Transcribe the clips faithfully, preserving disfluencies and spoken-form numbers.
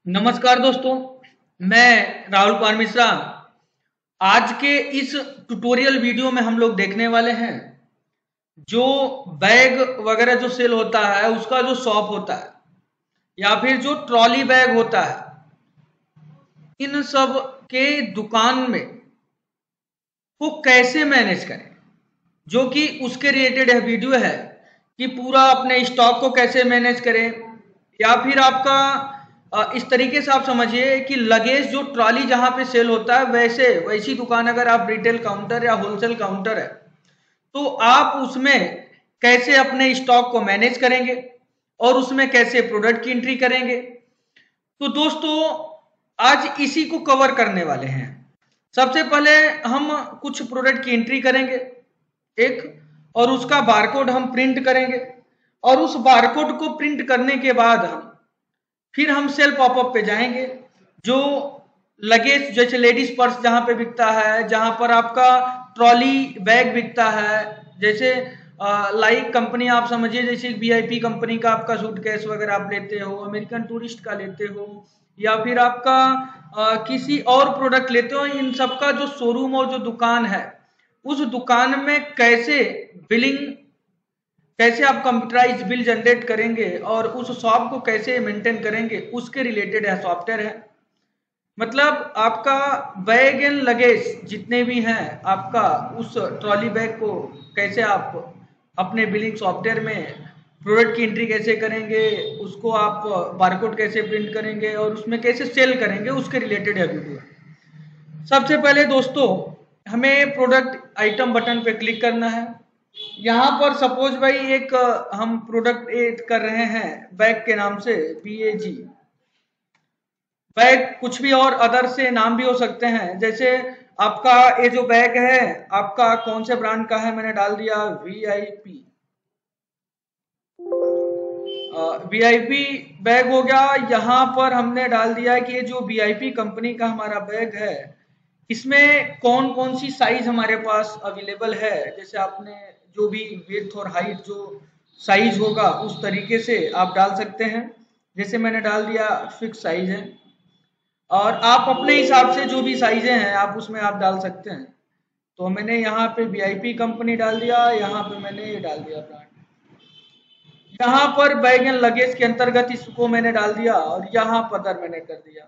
नमस्कार दोस्तों, मैं राहुल कुमार मिश्रा। आज के इस ट्यूटोरियल वीडियो में हम लोग देखने वाले हैं जो बैग वगैरह जो सेल होता है उसका जो शॉप होता है या फिर जो ट्रॉली बैग होता है, इन सब के दुकान में वो कैसे मैनेज करें, जो कि उसके रिलेटेड है वीडियो है कि पूरा अपने स्टॉक को कैसे मैनेज करें। या फिर आपका अ, इस तरीके से आप समझिए कि लगेज जो ट्रॉली जहां पे सेल होता है वैसे वैसी दुकान अगर आप रिटेल काउंटर या होलसेल काउंटर है तो आप उसमें कैसे अपने स्टॉक को मैनेज करेंगे और उसमें कैसे प्रोडक्ट की एंट्री करेंगे। तो दोस्तों, आज इसी को कवर करने वाले हैं। सबसे पहले हम कुछ प्रोडक्ट की एंट्री करेंगे एक, और उसका बारकोड हम प्रिंट करेंगे, और उस बारकोड को प्रिंट करने के बाद हम फिर हम सेल पॉपअप पे जाएंगे। जो लगेज जैसे लेडीज पर्स जहां पे बिकता है, जहां पर आपका ट्रॉली बैग बिकता है, जैसे लाइक कंपनी आप समझिए जैसे वीआईपी कंपनी का आपका सूटकेस वगैरह आप लेते हो, अमेरिकन टूरिस्ट का लेते हो, या फिर आपका आ, किसी और प्रोडक्ट लेते हो, इन सब का जो शोरूम और जो दुकान है उस दुकान में कैसे बिलिंग, कैसे आप कंप्यूटराइज बिल जनरेट करेंगे और उस शॉप को कैसे मेंटेन करेंगे, उसके रिलेटेड है सॉफ्टवेयर है। मतलब आपका बैग एंड लगेज जितने भी हैं, आपका उस ट्रॉली बैग को कैसे आप अपने बिलिंग सॉफ्टवेयर में प्रोडक्ट की एंट्री कैसे करेंगे, उसको आप बारकोड कैसे प्रिंट करेंगे और उसमें कैसे सेल करेंगे, उसके रिलेटेड है वीडियो। सबसे पहले दोस्तों, हमें प्रोडक्ट आइटम बटन पे क्लिक करना है। यहाँ पर सपोज भाई एक हम प्रोडक्ट ऐड कर रहे हैं बैग के नाम से, बी ए जी बैग, कुछ भी और अदर से नाम भी हो सकते हैं। जैसे आपका ये जो बैग है आपका कौन से ब्रांड का है, मैंने डाल दिया V I P. V I P bag हो गया। यहाँ पर हमने डाल दिया कि ये जो वी आई पी कंपनी का हमारा बैग है इसमें कौन कौन सी साइज हमारे पास अवेलेबल है। जैसे आपने जो भी विड्थ और हाइट जो साइज होगा उस तरीके से आप डाल सकते हैं। जैसे मैंने डाल दिया फिक्स साइज है, और आप अपने हिसाब से जो भी साइजें हैं आप उसमें आप डाल सकते हैं। तो मैंने यहाँ पे वी आई पी कंपनी डाल दिया, यहाँ पे मैंने ये डाल दिया ब्रांड। यहाँ पर बैग एंड लगेज के अंतर्गत इसको मैंने डाल दिया और यहाँ पर अदर मैंने कर दिया।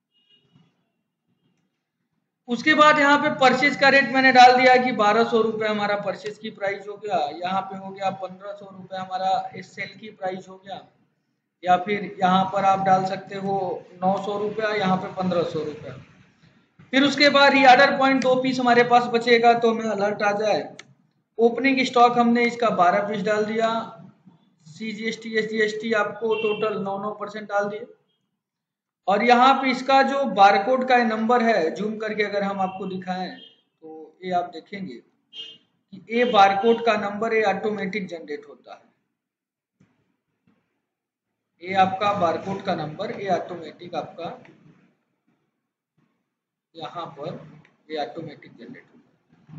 उसके बाद यहाँ पे परचेज का रेट मैंने डाल दिया कि बारह सौ रुपये हमारा परचेज की प्राइस हो गया। यहाँ पे हो गया पंद्रह सौ रुपये हमारा इस सेल की प्राइस हो गया। या फिर यहाँ पर आप डाल सकते हो नौ सौ रुपया, यहाँ पे पंद्रह सौ रुपया। फिर उसके बाद रीऑर्डर पॉइंट दो पीस हमारे पास बचेगा तो हमें अलर्ट आ जाए। ओपनिंग स्टॉक हमने इसका बारह पीस डाल दिया। C G S T S G S T आपको टोटल नौ नौ परसेंट डाल दिए। और यहाँ पे इसका जो बारकोड का नंबर है, जूम करके अगर हम आपको दिखाएं तो ये आप देखेंगे कि ये बारकोड का नंबर ये ऑटोमेटिक जनरेट होता है। ये आपका बारकोड का नंबर ये ऑटोमेटिक आपका यहाँ पर ये ऑटोमेटिक जनरेट होता है।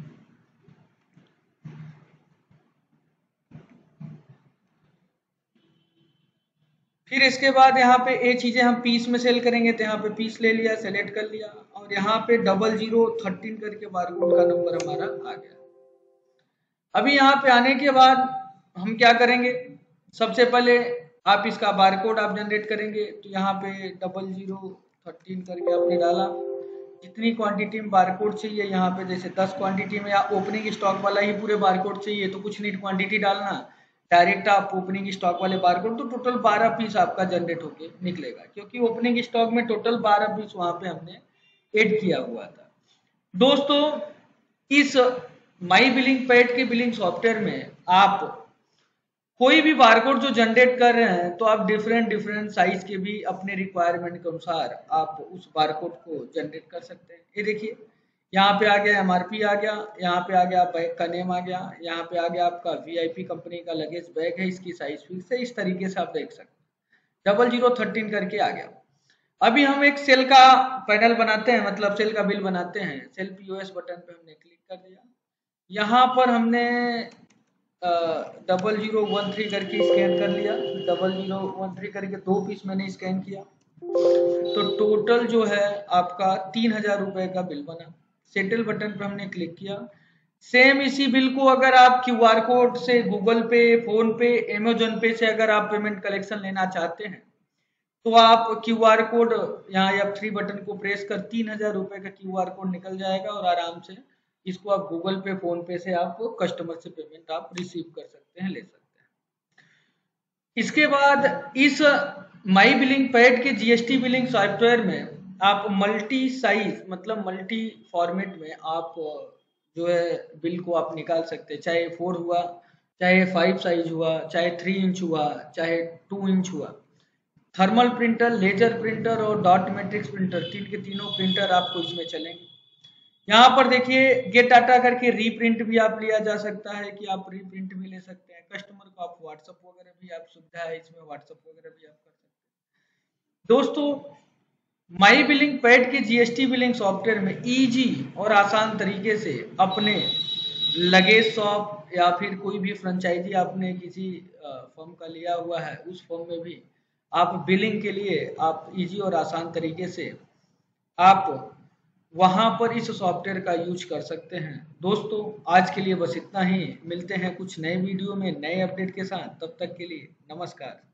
फिर इसके बाद यहाँ पे ये चीजें हम पीस में सेल करेंगे तो यहाँ पे पीस ले लिया, सेलेक्ट कर लिया, और यहाँ पे डबल जीरो थर्टीन करके बारकोड का नंबर हमारा आ गया। अभी यहाँ पे आने के बाद हम क्या करेंगे, सबसे पहले आप इसका बारकोड आप जनरेट करेंगे। तो यहाँ पे डबल जीरो थर्टीन करके आपने डाला, जितनी क्वांटिटी में बारकोड चाहिए, यहाँ पे जैसे दस क्वांटिटी में या ओपनिंग स्टॉक वाला ही पूरे बारकोड चाहिए तो कुछ नहीं क्वांटिटी डालना, डायरेक्ट आप ओपनिंग स्टॉक वाले बारकोड, तो टोटल बारह पीस आपका जनरेट होके निकलेगा, क्योंकि ओपनिंग स्टॉक में टोटल बारह पीस वहां पे हमने ऐड किया हुआ था। दोस्तों, इस माई बिलिंग पैड के बिलिंग सॉफ्टवेयर में आप कोई भी बारकोड जो जनरेट कर रहे हैं तो आप डिफरेंट डिफरेंट साइज के भी अपने रिक्वायरमेंट के अनुसार आप उस बारकोड को जनरेट कर सकते हैं। ये देखिए यहाँ पे आ गया एमआरपी आ गया, यहाँ पे आ गया बैग का नेम आ गया, यहाँ पे आ गया आपका वीआईपी कंपनी का लगेज बैग है, इसकी साइज फिक्स है। इस तरीके से आप देख सकते हैं, डबल जीरो थर्टीन करके आ गया। अभी हम एक सेल का पैनल बनाते हैं, मतलब सेल का बिल बनाते हैं। सेल पीओएस बटन पे हमने क्लिक कर दिया। यहाँ पर हमने डबल जीरो वन थ्री करके स्कैन कर लिया, डबल जीरो वन थ्री करके दो पीस मैंने स्कैन किया। तो टोटल जो है आपका तीन हजार रुपए का बिल बना। सेटल बटन पर हमने क्लिक किया। सेम इसी बिल को अगर आप क्यू आर कोड से Google Pay, PhonePe, Amazon Pay से अगर आप पेमेंट कलेक्शन लेना चाहते हैं तो आप क्यू आर कोड यहाँ एफ थ्री बटन को प्रेस कर तीन हजार रुपए का क्यू आर कोड निकल जाएगा और आराम से इसको आप गूगल पे, फोन पे से आप कस्टमर से पेमेंट आप रिसीव कर सकते हैं, ले सकते हैं। इसके बाद इस माई बिलिंग पैड के जीएसटी बिलिंग सॉफ्टवेयर में आप मल्टी साइज मतलब मल्टी फॉर्मेट में आप जो है बिल को आप निकाल सकते हैं, चाहे फोर हुआ, चाहे फाइव साइज हुआ, चाहे थ्री इंच हुआ, चाहे टू इंच हुआ। थर्मल प्रिंटर, लेजर प्रिंटर और डॉट मैट्रिक्स प्रिंटर, तीन के तीनों प्रिंटर आपको इसमें चलेंगे। यहाँ पर देखिए गेट डाटा करके रीप्रिंट भी आप लिया जा सकता है कि आप रीप्रिंट भी ले सकते हैं। कस्टमर को आप व्हाट्सएप वगैरह भी आप सुविधा है इसमें, व्हाट्सएप वगैरह भी आप कर सकते हैं। दोस्तों, माई बिलिंग पैड के जीएसटी बिलिंग सॉफ्टवेयर में इजी और आसान तरीके से अपने लगेज शॉप या फिर कोई भी फ्रेंचाइजी आपने किसी फर्म का लिया हुआ है उस फर्म में भी आप बिलिंग के लिए आप इजी और आसान तरीके से आप वहां पर इस सॉफ्टवेयर का यूज कर सकते हैं। दोस्तों, आज के लिए बस इतना ही। मिलते हैं कुछ नए वीडियो में नए अपडेट के साथ, तब तक के लिए नमस्कार।